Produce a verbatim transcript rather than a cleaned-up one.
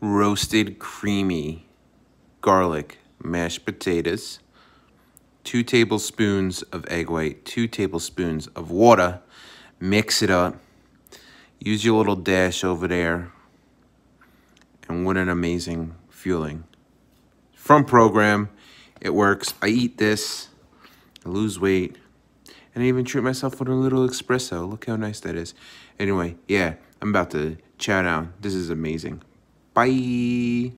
roasted creamy garlic mashed potatoes, two tablespoons of egg white, two tablespoons of water. Mix it up. Use your little dash over there. And what an amazing feeling. From program, it works. I eat this, I lose weight, and I even treat myself with a little espresso. Look how nice that is. Anyway, yeah, I'm about to chow down. This is amazing. Bye.